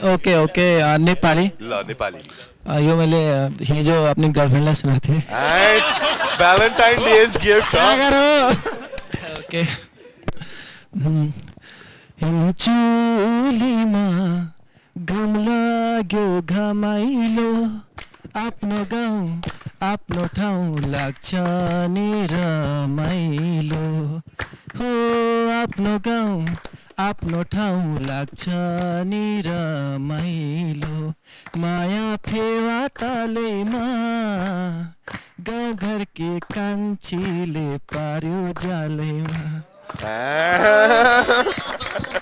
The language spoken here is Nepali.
ओके ओके नेपाली ल नेपाली यो मैले हिजो अपनी गर्लफ्रेन्डलाई सुनाएको थिएँ भ्यालेन्टाइन डेज गिफ्ट ओके हिमचुलीमा घाम लाग्यो घमाइलो आफ्नो गाउँ आफ्नो ठाउँ लाग्छ नि रमाइलो हो आफ्नो गाउँ आफ्नो ठाउँ लाग्छ नि रमाइलो माया फेवा तालैमा गाउँघरकी कान्छीले पार्यो जालैमा